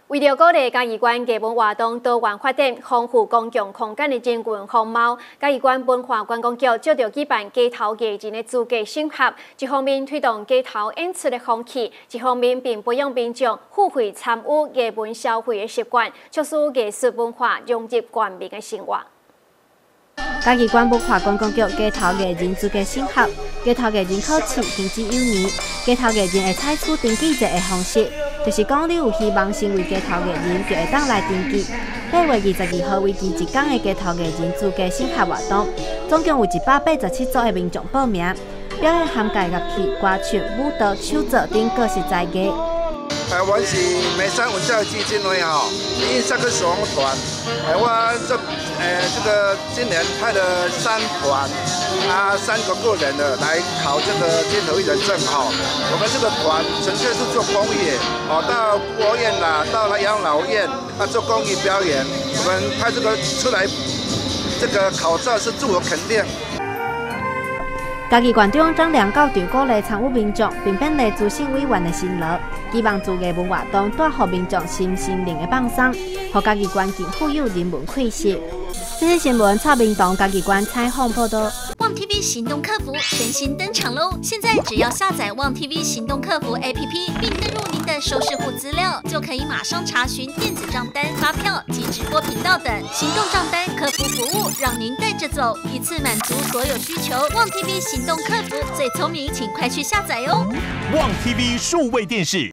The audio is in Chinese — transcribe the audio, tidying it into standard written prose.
为了鼓励嘉义县艺文活动多元发展，丰富公共空间的人文风貌，嘉义县文化观光局接着举办街头艺人的资格审核，一方面推动街头演出的风气，一方面并培养民众付费参与艺文消费的习惯，促使艺术文化融入全民的生活。 嘉义县文化观光局街头艺人资格审核，街头艺人考试行之有年。街头艺人会采取登记制的方式，就是讲你有希望成为街头艺人，就会当来登记。8月22号为期1天的街头艺人资格审核活动，总共有187组的民众报名，表演涵盖乐器、歌唱、舞蹈、手作等各式才艺。 我是眉山文教基金会第3个守望团，我这个今年派了3团3个人的来考这个街头艺人证我们这个团纯粹是做公益到孤儿院啦，到了养老院做公益表演，我们派这个出来，这个考照是自我肯定。 嘉义县长张良校长鼓励参与民众，并勉励资审委员的辛劳，希望自艺文活动带予民众新心灵的放松，让嘉义县更富有人文气息。这些新闻蔡明东嘉义县采访报道。 旺 TV 行动客服全新登场喽！现在只要下载旺 TV 行动客服 APP， 并登入您的收视户资料，就可以马上查询电子账单、发票及直播频道等行动账单客服服务，让您带着走，一次满足所有需求。旺 TV 行动客服最聪明，请快去下载哦！ 旺 TV 数位电视。